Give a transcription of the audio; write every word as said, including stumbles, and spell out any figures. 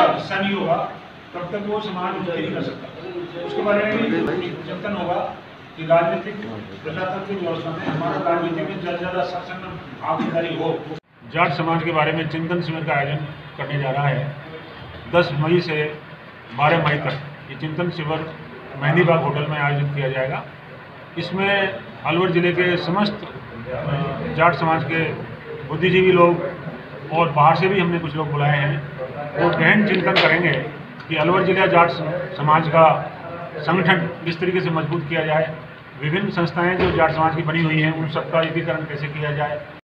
हिस्सा नहीं होगा तब तक वो समाज उन्नति नहीं कर सकता। उसके बारे में भी चिंतन होगा कि राजनीतिक प्रजातांत्रिक व्यवस्था में हमारा राजनीति में ज़्यादा ज़्यादा शासन भागीदारी हो। जाट समाज के बारे में चिंतन शिविर का आयोजन करने जा रहा है। दस मई से बारह मई तक ये चिंतन शिविर मेहंदीबाग होटल में आयोजित किया जाएगा। इसमें अलवर जिले के समस्त जाट समाज के बुद्धिजीवी लोग और बाहर से भी हमने कुछ लोग बुलाए हैं। वो गहन चिंतन करेंगे कि अलवर जिला जाट समाज का संगठन किस तरीके से मजबूत किया जाए, विभिन्न संस्थाएं जो जाट समाज की बनी हुई हैं उन सबका एकीकरण कैसे किया जाए।